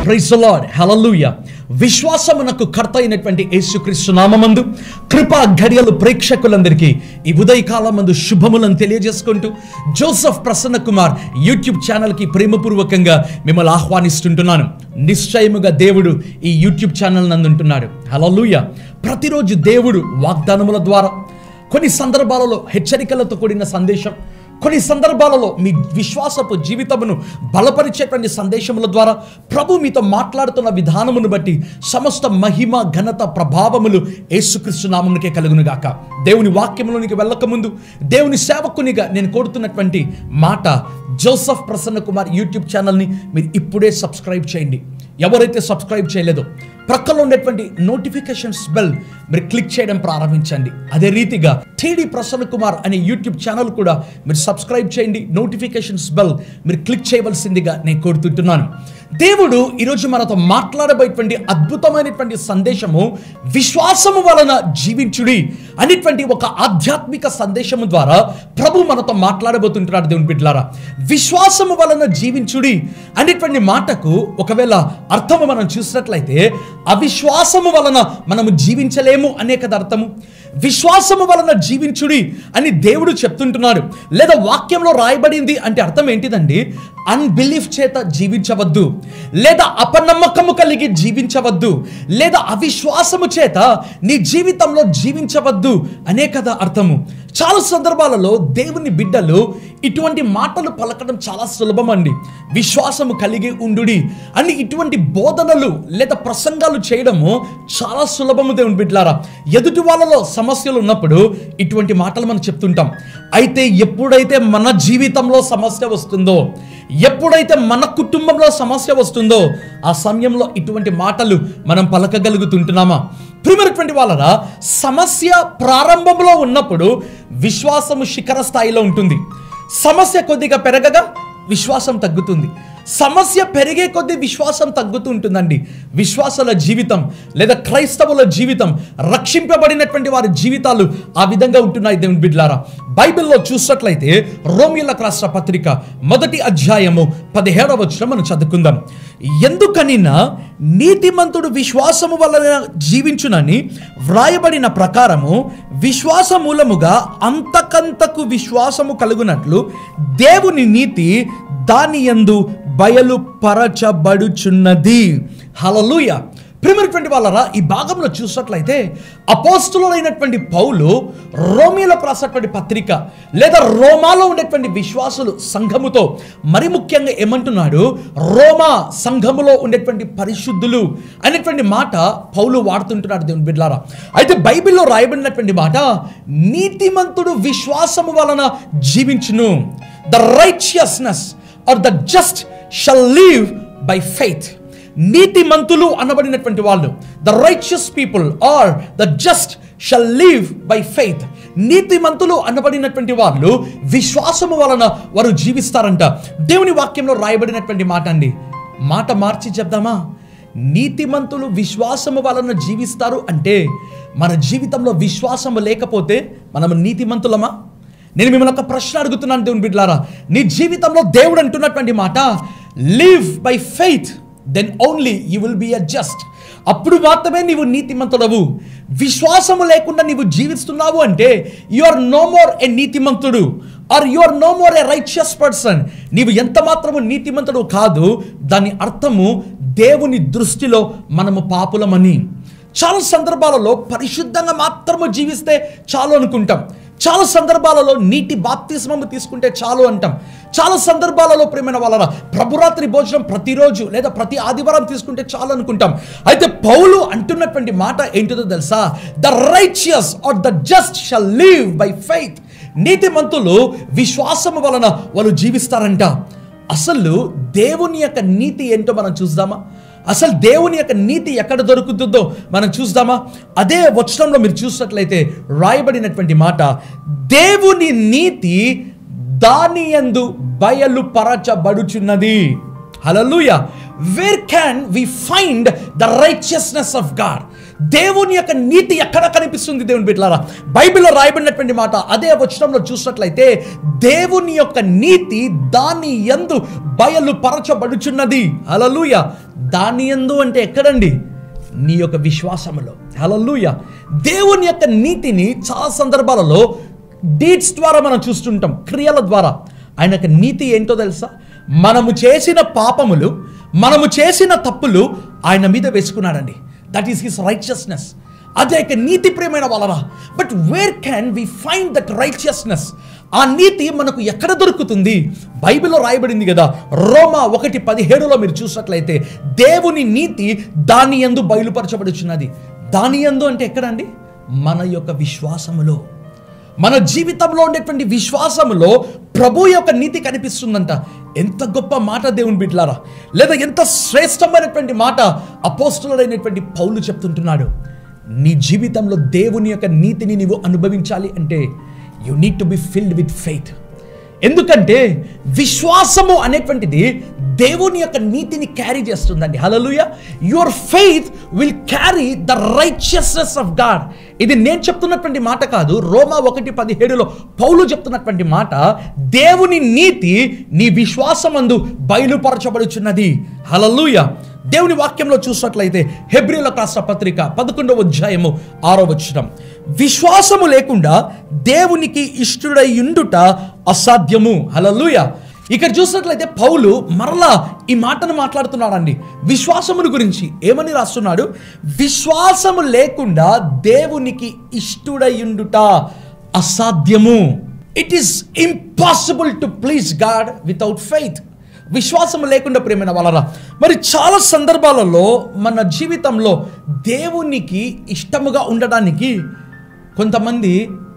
Praise the lord, హల్లెలూయా. విశ్వాసమునకు కర్త అయినటువంటి యేసుక్రీస్తు నామమందు కృపా ఘడియలు ప్రేక్షకులందరికీ ఈ ఉదయకాలమందు శుభములను తెలియజేసుకుంటూ జోసెఫ్ ప్రసన్న కుమార్ యూట్యూబ్ ఛానల్కి ప్రేమపూర్వకంగా మిమ్మల్ని ఆహ్వానిస్తుంటున్నాను. నిశ్చయముగా దేవుడు ఈ యూట్యూబ్ ఛానల్ నందు ఉంటున్నాడు. హల్లెలూయా. ప్రతిరోజు దేవుడు వాగ్దానముల ద్వారా, కొన్ని సందర్భాలలో హెచ్చరికలతో కూడిన సందేశం, కొన్ని సందర్భాలలో మీ విశ్వాసపు జీవితమును బలపరిచేటువంటి సందేశముల ద్వారా ప్రభు మీతో మాట్లాడుతున్న విధానమును బట్టి సమస్త మహిమ ఘనత ప్రభావములు యేసుక్రీస్తు నామమునకే కలుగునుగాక. దేవుని వాక్యములోనికి వెళ్ళకముందు దేవుని సేవకునిగా నేను కోరుతున్నటువంటి మాట, జోసెఫ్ ప్రసన్న కుమార్ యూట్యూబ్ ఛానల్ని మీరు ఇప్పుడే సబ్స్క్రైబ్ చేయండి. ఎవరైతే సబ్స్క్రైబ్ చేయలేదో ప్రక్కలో ఉండేటువంటి నోటిఫికేషన్స్ బెల్ మీరు క్లిక్ చేయడం ప్రారంభించండి. అదే రీతిగా టీడీ ప్రసన్న కుమార్ అనే యూట్యూబ్ ఛానల్ కూడా మీరు సబ్స్క్రైబ్ చేయండి. నోటిఫికేషన్స్ బెల్ మీరు క్లిక్ చేయవలసిందిగా నేను కోరుతుంటున్నాను. దేవుడు ఈరోజు మనతో మాట్లాడబోయేటువంటి అద్భుతమైనటువంటి సందేశము విశ్వాసము వలన జీవించుడి అనేటువంటి ఒక ఆధ్యాత్మిక సందేశము ద్వారా ప్రభు మనతో మాట్లాడబోతుంటున్నాడు. దేవుని బిడ్డలారా, విశ్వాసము వలన జీవించుడి అనేటువంటి మాటకు ఒకవేళ అర్థము మనం చూసినట్లయితే అవిశ్వాసము వలన మనము జీవించలేము అనే కదా అర్థము. విశ్వాసము వలన జీవించుడి అని దేవుడు చెప్తుంటున్నాడు. లేదా వాక్యంలో రాయబడింది అంటే అర్థం ఏంటిదండి? అన్బిలీఫ్ చేత జీవించవద్దు, లేదా అపనమ్మకము కలిగి జీవించవద్దు, లేదా అవిశ్వాసము చేత నీ జీవితంలో జీవించవద్దు అనే కదా అర్థము. చాలా సందర్భాలలో దేవుని బిడ్డలు ఇటువంటి మాటలు పలకడం చాలా సులభం అండి. విశ్వాసము కలిగి ఉండుడి అని ఇటువంటి బోధనలు లేదా ప్రసంగాలు చేయడము చాలా సులభము. దేవుని బిడ్డలారా, ఎదుటి వాళ్ళలో సమస్యలు ఉన్నప్పుడు ఇటువంటి మాటలు మనం చెప్తుంటాం. అయితే ఎప్పుడైతే మన జీవితంలో సమస్య వస్తుందో, ఎప్పుడైతే మన కుటుంబంలో సమస్య వస్తుందో ఆ సమయంలో ఇటువంటి మాటలు మనం పలకగలుగుతుంటున్నామా? ప్రియమైనటువంటి వాళ్ళరా, సమస్య ప్రారంభంలో ఉన్నప్పుడు విశ్వాసము శిఖర స్థాయిలో ఉంటుంది. సమస్య కొద్దిగా పెరగగా విశ్వాసం తగ్గుతుంది. సమస్య పెరిగే కొద్దీ విశ్వాసం తగ్గుతూ ఉంటుందండి. విశ్వాసాల జీవితం లేదా క్రైస్తవుల జీవితం, రక్షింపబడినటువంటి వారి జీవితాలు ఆ విధంగా ఉంటున్నాయి. దేవుని బిడ్డలారా, బైబిల్లో చూసినట్లయితే రోమీయులకు రాసిన పత్రిక 1వ అధ్యాయము 17వ వచనం మనం చదువుకుందాం. ఎందుకనినా నీతిమంతుడు విశ్వాసము వలన జీవించునని వ్రాయబడిన ప్రకారము విశ్వాస మూలముగా అంతకంతకు విశ్వాసము కలుగునట్లు దేవుని నీతి దాని యందు బయలుపరచబడుచున్నది. హల్లెలూయా. ప్రియమైనటువంటి వాళ్ళరా, ఈ భాగంలో చూసినట్లయితే అపోస్తులైనటువంటి పౌలు రోమీయులకు రాసినటువంటి పత్రిక లేదా రోమాలో ఉండేటువంటి విశ్వాసులు సంఘముతో మరి ముఖ్యంగా ఏమంటున్నాడు? రోమా సంఘములో ఉండేటువంటి పరిశుద్ధులు అనేటువంటి మాట పౌలు వాడుతుంటున్నాడు. దేవుని బిడ్డలారా, అయితే బైబిల్లో రాయబడినటువంటి మాట, నీతిమంతుడు విశ్వాసము వలన జీవించును. The righteousness are the just shall live by faith. నీతిమంతులు అనబడినటువంటి వాళ్ళు, the righteous people are the just shall live by faith. నీతిమంతులు అనబడినటువంటి వాళ్ళు విశ్వాసము వలన వారు జీవిస్తారంట. దేవుని వాక్యంలో రాయబడినటువంటి మాట అండి. మాట మార్చి చెప్దామా? నీతిమంతులు విశ్వాసము వలన జీవిస్తారు అంటే మన జీవితంలో విశ్వాసము లేకపోతే మనం నీతిమంతులమా? నేను మిమ్మల్ని ఒక ప్రశ్న అడుగుతున్నాను. దేవుని బిడ్డలారా, నీ జీవితంలో దేవుడు అంటున్నటువంటి మాట, live by faith, then only you will be a just. అప్పుడు మాత్రమే నీవు నీతిమంతుడవు. విశ్వాసము లేకుండా నీవు జీవిస్తున్నావు అంటే you are no more a నీతిమంతుడు, are you are no more a righteous person. నీవు ఎంత మాత్రము నీతిమంతుడు కాదు. దాని అర్థము దేవుని దృష్టిలో మనము పాపులమని. చాలా సందర్భాలలో పరిశుద్ధంగా మాత్రము జీవిస్తే చాలు అనుకుంటాం. చాలా సందర్భాలలో నీటి బాప్తిస్మము తీసుకుంటే చాలు అంటాం. చాలా సందర్భాలలో ప్రియమైన వాళ్ళరా, ప్రభురాత్రి భోజనం ప్రతిరోజు లేదా ప్రతి ఆదివారం తీసుకుంటే చాలు అనుకుంటాం. అయితే పౌలు అంటున్నటువంటి మాట ఏంటిదో తెలుసా? The righteous are the just shall live by faith. నీతిమంతులు విశ్వాసము వలన వాళ్ళు జీవిస్తారంట. అసలు దేవుని యొక్క నీతి ఏంటో మనం చూద్దామా? అసలు దేవుని యొక్క నీతి ఎక్కడ దొరుకుతుందో మనం చూద్దామా? అదే వచనంలో మీరు చూసినట్లయితే రాయబడినటువంటి మాట, దేవుని నీతి దాని యందు బయలుపరచబడుచున్నది. Hallelujah. Where can we find the righteousness of God? దేవుని యొక్క నీతి ఎక్కడ కనిపిస్తుంది దేవుని బిడ్డలారా? బైబిల్లో రాయబడినటువంటి మాట అదే వచనంలో చూసినట్లయితే దేవుని యొక్క నీతి దాని యందు బయలుపరచబడుచున్నది. హల్లెలూయా. దాని యందు అంటే ఎక్కడండి? నీ యొక్క విశ్వాసములో. హల్లెలూయా. దేవుని యొక్క నీతిని చాలా సందర్భాలలో డీడ్స్ ద్వారా మనం చూస్తుంటాం, క్రియల ద్వారా. ఆయన యొక్క నీతి ఏంటో తెలుసా? మనము చేసిన పాపములు, మనము చేసిన తప్పులు ఆయన మీద వేసుకున్నాడండి. That is his righteousness. అదే యొక్క నీతి ప్రేమైన వాళ్ళరా. But where can we find that righteousness? ఆ నీతి మనకు ఎక్కడ దొరుకుతుంది? బైబిల్లో రాయబడింది కదా, రోమా 1:17 మీరు చూసినట్లయితే దేవుని నీతి దాని యందు బయలుపరచబడుచున్నది. దాని యందు అంటే ఎక్కడండి? మన యొక్క విశ్వాసములో, మన జీవితంలో ఉండేటువంటి విశ్వాసములో ప్రభు యొక్క నీతి కనిపిస్తుందంట. ఎంత గొప్ప మాట దేవుని బిడ్డలారా! లేదా ఎంత శ్రేష్టమైనటువంటి మాట అపోస్తలుడైనటువంటి పౌలు చెప్తుంటున్నాడు. నీ జీవితంలో దేవుని యొక్క నీతిని నీవు అనుభవించాలి అంటే you need to be filled with faith. ఎందుకంటే విశ్వాసము అనేటువంటిది దేవుని యొక్క నీతిని క్యారీ చేస్తుందండి. Hallelujah. Your faith will carry the righteousness of God. ఇది నేను చెప్తున్నటువంటి మాట కాదు, రోమా 1:17 పౌలు చెప్తున్నటువంటి మాట. దేవుని నీతి నీ విశ్వాసమందు బయలుపరచబడుచున్నది. హల్లెలూయా. దేవుని వాక్యంలో చూసినట్లయితే హెబ్రీయులకు రాసిన పత్రిక 11వ అధ్యాయము 6వ వచనం, విశ్వాసము లేకుండా దేవునికి ఇష్టుడై ఉండుట అసాధ్యము. హల్లెలూయా. ఇక్కడ చూసినట్లయితే పౌలు మరలా ఈ మాటను మాట్లాడుతున్నాడండి విశ్వాసమును గురించి. ఏమని రాస్తున్నాడు? విశ్వాసము లేకుండా దేవునికి ఇష్టుడై ఉండుట అసాధ్యము. It is impossible to please God without faith. విశ్వాసం లేకుండా ప్రేమైన వాళ్ళరా, మరి చాలా సందర్భాలలో మన జీవితంలో దేవునికి ఇష్టముగా ఉండడానికి కొంతమంది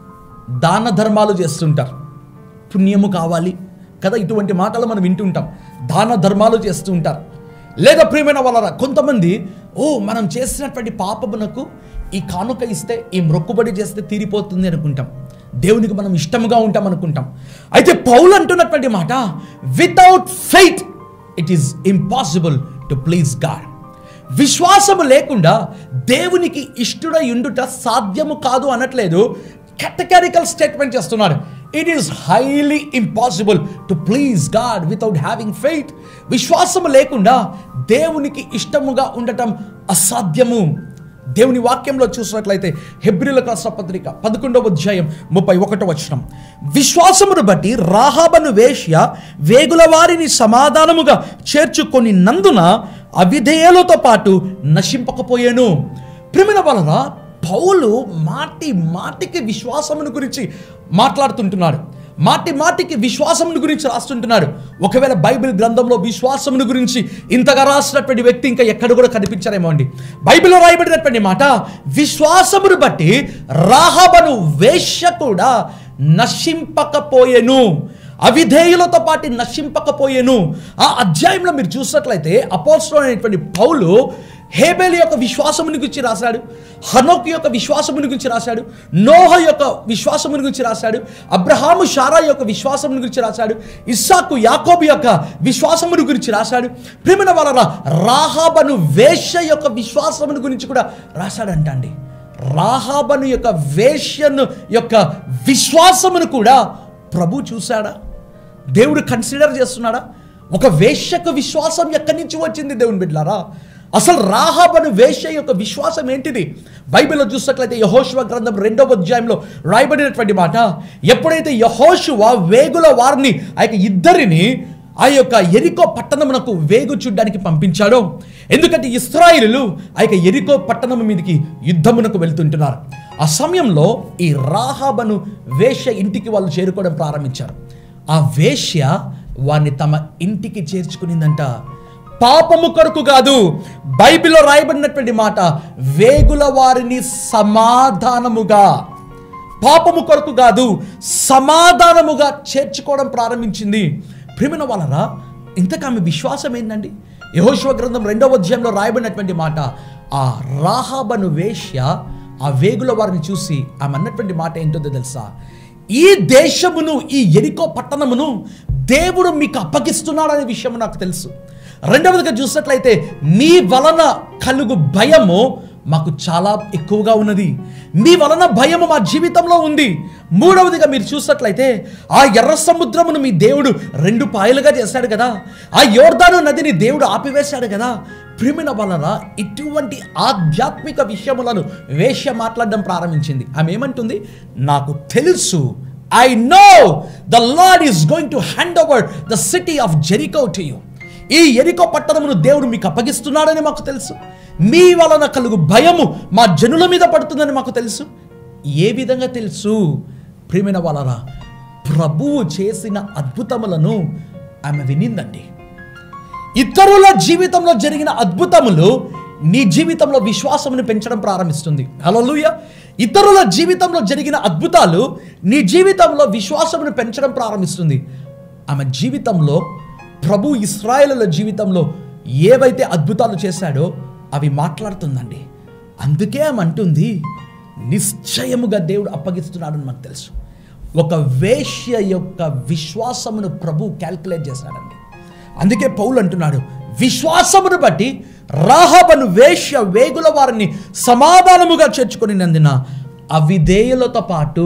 దాన ధర్మాలు చేస్తుంటారు. పుణ్యము కావాలి కదా, ఇటువంటి మాటలు మనం వింటుంటాం. దాన ధర్మాలు చేస్తూ ఉంటారు. లేదా ప్రియమైన వాళ్ళరా, కొంతమంది మనం చేసినటువంటి పాపమునకు ఈ కానుక ఇస్తే, ఈ మొక్కుబడి చేస్తే తీరిపోతుంది అనుకుంటాం. దేవునికి మనం ఇష్టముగా ఉంటాం అనుకుంటాం. అయితే పౌలు అంటున్నటువంటి మాట, without faith it is impossible to please God. విశ్వాసము లేకుండా దేవునికి ఇష్టుడై ఉండుట సాధ్యము కాదు అనట్లేదు, కేటగారికల్ స్టేట్మెంట్ చేస్తున్నాడు. It is highly impossible to please God without having faith. విశ్వాసము లేకుండా దేవునికి ఇష్టముగా ఉండటం అసాధ్యము. దేవుని వాక్యంలో చూసినట్లయితే హెబ్రీయులకు రాసిన పత్రిక 11వ అధ్యాయం 31వ వచనం, విశ్వాసమును బట్టి రాహాబను వేశ్య వేగుల వారిని సమాధానముగా చేర్చుకొని నందున అవిధేయులతో పాటు నశింపకపోయాను. ప్రియమైన వలన పౌలు మాటి మాటికి విశ్వాసమును గురించి మాట్లాడుతుంటున్నాడు. మాటి మాటికి విశ్వాసమును గురించి రాస్తుంటున్నాడు. ఒకవేళ బైబిల్ గ్రంథంలో విశ్వాసమును గురించి ఇంతగా రాసినటువంటి వ్యక్తి ఇంకా ఎక్కడ కూడా కనిపించారేమో అండి. బైబిల్లో రాయబడినటువంటి మాట, విశ్వాసమును బట్టి రాహాబను వేశ్య కూడా నశింపకపోయెను, అవిధేయులతో పాటు నశింపకపోయెను. ఆ అధ్యాయంలో మీరు చూసినట్లయితే అపోస్తలుడైనటువంటి పౌలు హేబెలు యొక్క విశ్వాసముని గురించి రాశాడు, హనోక్ యొక్క విశ్వాసముని గురించి రాశాడు, నోహ యొక్క విశ్వాసముని గురించి రాశాడు, అబ్రహాము షారా యొక్క విశ్వాసముని గురించి రాశాడు, ఇస్సాకు యాకోబు యొక్క విశ్వాసముని గురించి రాశాడు. ప్రియమైన వాళ్ళరా, రాహాబను వేశ్య యొక్క విశ్వాసముని గురించి కూడా రాశాడంట అండి. రాహాబను యొక్క వేశ్యను యొక్క విశ్వాసమును కూడా ప్రభు చూశాడా? దేవుడు కన్సిడర్ చేస్తున్నాడా? ఒక వేశ్యకు విశ్వాసం ఎక్కడి నుంచి వచ్చింది దేవుని బిడ్డలారా? అసలు రాహాబను వేశ్య యొక్క విశ్వాసం ఏంటిది? బైబిల్లో చూసినట్లయితే యెహోషువ గ్రంథం 2వ అధ్యాయంలో రాయబడినటువంటి మాట, ఎప్పుడైతే యెహోషువ వేగుల వారిని ఆ యొక్క ఇద్దరిని ఆ యొక్క యెరికో పట్టణమునకు వేగు చూడ్డానికి పంపించాడో, ఎందుకంటే ఇశ్రాయేలులు ఆ యొక్క యెరికో పట్టణం మీదకి యుద్ధమునకు వెళ్తుంటున్నారు. ఆ సమయంలో ఈ రాహాబను వేశ్య ఇంటికి వాళ్ళు చేరుకోవడం ప్రారంభించారు. ఆ వేశ్య వారిని తమ ఇంటికి చేర్చుకునిందంట. పాపము కొరకు కాదు, బైబిల్లో రాయబడినటువంటి మాట, వేగుల వారిని సమాధానముగా, పాపము కొరకు కాదు సమాధానముగా చేర్చుకోవడం ప్రారంభించింది. ప్రియమైన వాళ్ళరా, ఇంతకు ఆమె విశ్వాసం ఏంటండి? యెహోషువ గ్రంథం 2వ అధ్యాయంలో రాయబడినటువంటి మాట, ఆ రాహాబను వేశ్య ఆ వేగుల వారిని చూసి ఆమె అన్నటువంటి మాట ఏంటో తెలుసా? ఈ దేశమును, ఈ యెరికో పట్టణమును దేవుడు మీకు అప్పగిస్తున్నాడనే విషయం నాకు తెలుసు. రెండవదిగా చూసినట్లయితే, నీ వలన కలుగు భయము మాకు చాలా ఎక్కువగా ఉన్నది. మీ వలన భయము మా జీవితంలో ఉంది. మూడవదిగా మీరు చూసినట్లయితే ఆ ఎర్ర సముద్రమును మీ దేవుడు 2 పాయలుగా చేశాడు కదా, ఆ యోర్దాను నదిని దేవుడు ఆపివేశాడు కదా. ప్రియమైన వలన ఇటువంటి ఆధ్యాత్మిక విషయములను వేశ్య మాట్లాడడం ప్రారంభించింది. ఆమె ఏమంటుంది? నాకు తెలుసు, I know the Lord is going to hand over the city of Jericho to you. ఈ యెరికో పట్టణమును దేవుడు మీకు అప్పగిస్తున్నాడని మాకు తెలుసు. మీ వలన కలుగు భయము మా జనుల మీద పడుతుందని మాకు తెలుసు. ఏ విధంగా తెలుసు? ప్రియమైన వలన ప్రభువు చేసిన అద్భుతములను ఆమె వినిందండి. ఇతరుల జీవితంలో జరిగిన అద్భుతములు నీ జీవితంలో విశ్వాసమును పెంచడం ప్రారంభిస్తుంది. హల్లెలూయా. ఇతరుల జీవితంలో జరిగిన అద్భుతాలు నీ జీవితంలో విశ్వాసమును పెంచడం ప్రారంభిస్తుంది. ఆమె జీవితంలో ప్రభు ఇశ్రాయేలుల జీవితంలో ఏవైతే అద్భుతాలు చేశాడో అవి మాట్లాడుతుందండి. అందుకే ఆమె అంటుంది, నిశ్చయముగా దేవుడు అప్పగిస్తున్నాడని మనకు తెలుసు. ఒక వేశ్య యొక్క విశ్వాసమును ప్రభు క్యాల్కులేట్ చేశాడండి. అందుకే పౌలు అంటున్నాడు, విశ్వాసమును బట్టి రాహాబను వేశ్య వేగుల వారిని సమాధానముగా చేర్చుకొనినందున అవిధేయులతో పాటు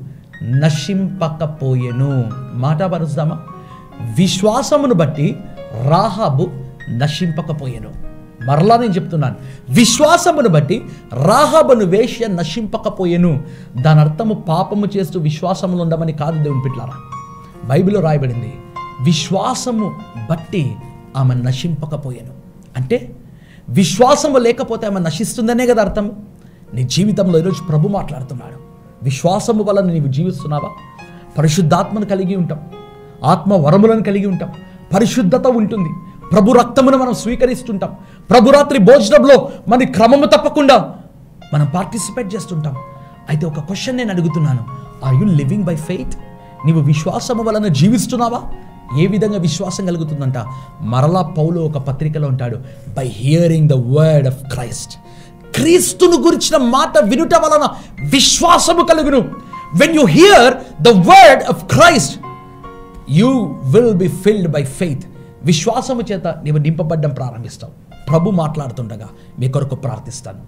నశింపకపోయెను. మాట పరుస్తామా? విశ్వాసమును బట్టి రాహాబు నశింపకపోయెను. మరలా నేను చెప్తున్నాను, విశ్వాసమును బట్టి రాహాబను వేశ్య నశింపకపోయెను. దాని అర్థము పాపము చేస్తూ విశ్వాసములు ఉండమని కాదు దేవుని బిడ్డలారా. బైబిల్లో రాయబడింది, విశ్వాసము బట్టి ఆమె నశింపకపోయెను. అంటే విశ్వాసము లేకపోతే ఆమె నశిస్తుందనే కదా అర్థం. నీ జీవితంలో ఈరోజు ప్రభు మాట్లాడుతున్నాడు. విశ్వాసము వలన నీవు జీవిస్తున్నావా? పరిశుద్ధాత్మను కలిగి ఉంటాం, ఆత్మ వరములను కలిగి ఉంటాం, పరిశుద్ధత ఉంటుంది, ప్రభు రక్తమును మనం స్వీకరిస్తుంటాం, ప్రభు రాత్రి భోజనంలో మన క్రమము తప్పకుండా మనం పార్టిసిపేట్ చేస్తుంటాం. అయితే ఒక క్వశ్చన్ నేను అడుగుతున్నాను, are you living by faith? నీవు విశ్వాసము వలన జీవిస్తున్నావా? ఏ విధంగా విశ్వాసం కలుగుతుందంట? మరలా పౌలు ఒక పత్రికలో ఉంటాడు, by hearing the word of Christ. క్రీస్తును గురించిన మాట వినుట వలన విశ్వాసము కలుగును. When you hear the word of Christ, you will be filled by faith. విశ్వాసము చేత నీవు నింపబడ్డం ప్రారంభిస్తావు. ప్రభు మాట్లాడుతుండగా మీ కొరకు ప్రార్థిస్తాను.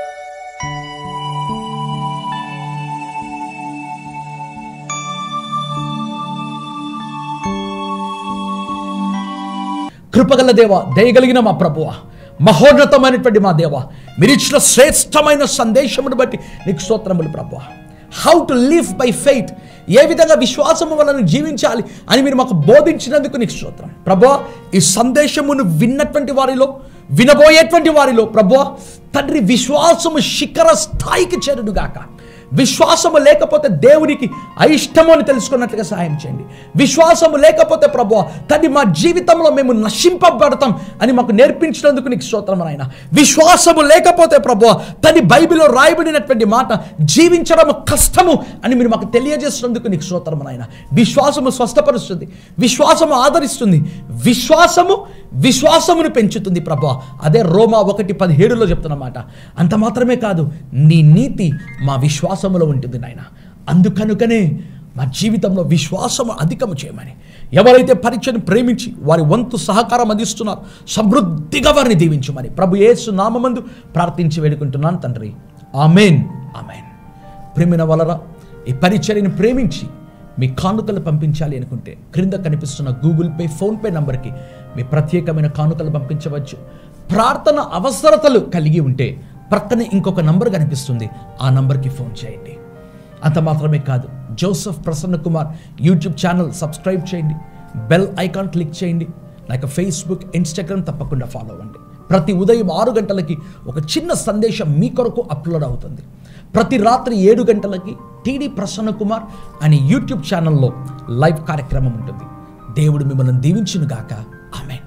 కృపగల దేవ, దయగలిగిన మా ప్రభువ, మహోన్నతమైనటువంటి మా దేవ, మీరు ఇచ్చిన శ్రేష్టమైన సందేశమును బట్టి నీకు స్తోత్రములు ప్రభువ. How to live by faith, ఏ విధంగా విశ్వాసము వలన జీవించాలి అని మీరు మాకు బోధించినందుకు నీకు స్తోత్రం ప్రభువా. ఈ సందేశమును విన్నటువంటి వారిలో, వినబోయేటువంటి వారిలో ప్రభువా తండ్రి, విశ్వాసము శిఖర స్థాయికి చేరునుగాక. విశ్వాసము లేకపోతే దేవునికి అయిష్టము అని తెలుసుకున్నట్లుగా సహాయం చేయండి. విశ్వాసము లేకపోతే ప్రభువా తండ్రి, మా జీవితంలో మేము నశింపబడతాం అని మాకు నేర్పించినందుకు నీకు స్తోత్రం నాయన. విశ్వాసము లేకపోతే ప్రభువా తండ్రి, బైబిల్లో రాయబడినటువంటి మాట జీవించడం కష్టము అని మీరు మాకు తెలియజేసినందుకు నీకు స్తోత్రం నాయన. విశ్వాసము స్వస్థపరుస్తుంది, విశ్వాసము ఆదరిస్తుంది, విశ్వాసమును పెంచుతుంది ప్రభువా. అదే రోమా 1:17 చెప్తున్నమాట. అంత మాత్రమే కాదు, నీ నీతి మా విశ్వాసములో ఉంటుంది నాయన. అందుకనుకనే మా జీవితంలో విశ్వాసము అధికము చేయమని, ఎవరైతే పరీక్షను ప్రేమించి వారి వంతు సహకారం అందిస్తున్నారు సమృద్ధిగా వారిని దీవించమని ప్రభు యేసు నామమందు ప్రార్థించి వేడుకుంటున్నాను తండ్రి. Amen, amen. ప్రేమిన వలన ఈ పరిచర్యను ప్రేమించి మీ కానుకలు పంపించాలి అనుకుంటే క్రింద కనిపిస్తున్న గూగుల్ పే, ఫోన్పే నంబర్కి మీ ప్రత్యేకమైన కానుకలు పంపించవచ్చు. ప్రార్థన అవసరతలు కలిగి ఉంటే ప్రక్కనే ఇంకొక నంబర్ కనిపిస్తుంది, ఆ నంబర్కి ఫోన్ చేయండి. అంత మాత్రమే కాదు, Joseph Prasanna Kumar YouTube channel subscribe చేయండి, బెల్ ఐకాన్ క్లిక్ చేయండి, నాకు ఫేస్బుక్, ఇన్స్టాగ్రామ్ తప్పకుండా ఫాలో అవ్వండి. ప్రతి ఉదయం 6 గంటలకి ఒక చిన్న సందేశం మీ కొరకు అప్లోడ్ అవుతుంది. ప్రతి రాత్రి 7 గంటలకి టీడీ ప్రసన్న కుమార్ అనే యూట్యూబ్ ఛానల్లో లైవ్ కార్యక్రమం ఉంటుంది. దేవుడు మిమ్మల్ని దీవించునుగాక. ఆమేన్.